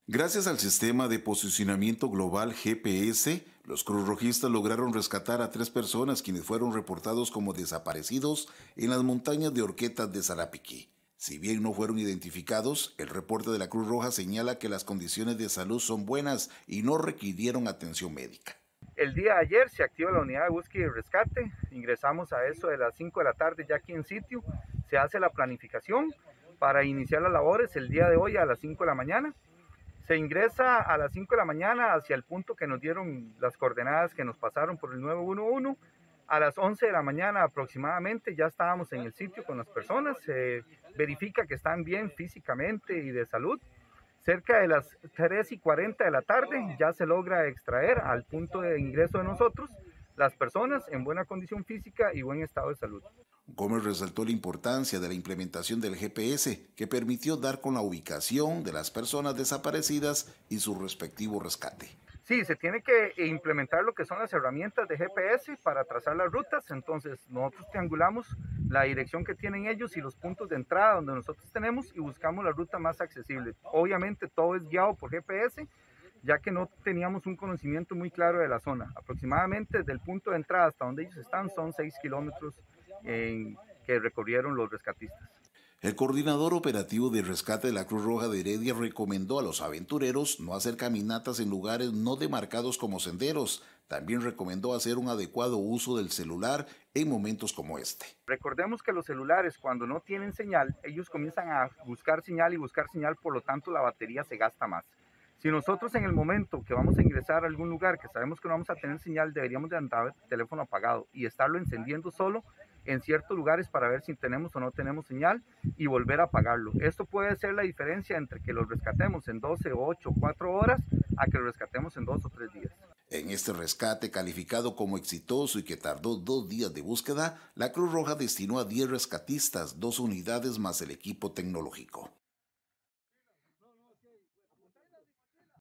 Gracias al sistema de posicionamiento global GPS, los cruzrojistas lograron rescatar a 3 personas quienes fueron reportados como desaparecidos en las montañas de Horquetas de Sarapiquí. Si bien no fueron identificados, el reporte de la Cruz Roja señala que las condiciones de salud son buenas y no requirieron atención médica. El día de ayer se activa la unidad de búsqueda y rescate, ingresamos a eso de las 5 de la tarde ya aquí en sitio, se hace la planificación para iniciar las labores el día de hoy a las 5 de la mañana. Se ingresa a las 5 de la mañana hacia el punto que nos dieron las coordenadas que nos pasaron por el 911. A las 11 de la mañana aproximadamente ya estábamos en el sitio con las personas, se verifica que están bien físicamente y de salud. Cerca de las 3:40 de la tarde ya se logra extraer al punto de ingreso de nosotros las personas en buena condición física y buen estado de salud. Gómez resaltó la importancia de la implementación del GPS, que permitió dar con la ubicación de las personas desaparecidas y su respectivo rescate. Sí, se tiene que implementar lo que son las herramientas de GPS para trazar las rutas, entonces nosotros triangulamos la dirección que tienen ellos y los puntos de entrada donde nosotros tenemos y buscamos la ruta más accesible. Obviamente todo es guiado por GPS, ya que no teníamos un conocimiento muy claro de la zona. Aproximadamente desde el punto de entrada hasta donde ellos están son 6 kilómetros que recorrieron los rescatistas. El coordinador operativo de rescate de la Cruz Roja de Heredia recomendó a los aventureros no hacer caminatas en lugares no demarcados como senderos. También recomendó hacer un adecuado uso del celular en momentos como este. Recordemos que los celulares cuando no tienen señal, ellos comienzan a buscar señal y buscar señal, por lo tanto la batería se gasta más. Si nosotros en el momento que vamos a ingresar a algún lugar que sabemos que no vamos a tener señal, deberíamos de andar el teléfono apagado y estarlo encendiendo solo en ciertos lugares para ver si tenemos o no tenemos señal y volver a apagarlo. Esto puede ser la diferencia entre que los rescatemos en 12, 8, 4 horas a que los rescatemos en 2 o 3 días. En este rescate calificado como exitoso y que tardó 2 días de búsqueda, la Cruz Roja destinó a 10 rescatistas, 2 unidades más el equipo tecnológico.